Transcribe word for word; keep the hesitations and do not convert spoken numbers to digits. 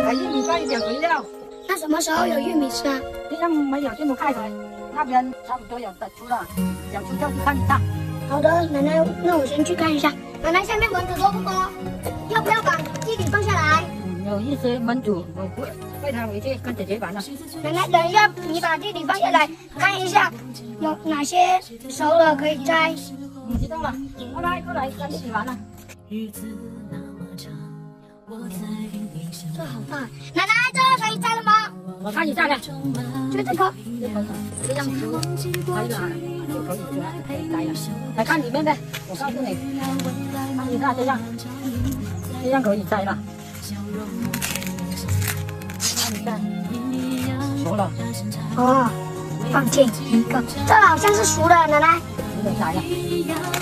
把玉米放一点肥料。 那什么时候有玉米吃啊？ 现在没有，这么开水，那边差不多有的出了，想出就去看一下。 好的，奶奶，那我先去看一下。奶奶，下面蚊子多不多？要不要把地里放下来？ 嗯，有一些蚊子，我不带它回去跟姐姐玩了。 奶奶，等一下，你把地里放下来，看一下有哪些熟了可以摘。 嗯，知道了，拜拜，过来跟弟弟玩了。 这好大，奶奶，这个可以摘了吗？ 我看一下看， 就这个， 这样子可以了，就可以出来，可以摘了。来看里面呗，我告诉你，看一下这样，这样可以摘了。看一下，熟了。 哦，放进一个，这好像是熟的，奶奶。 有摘了。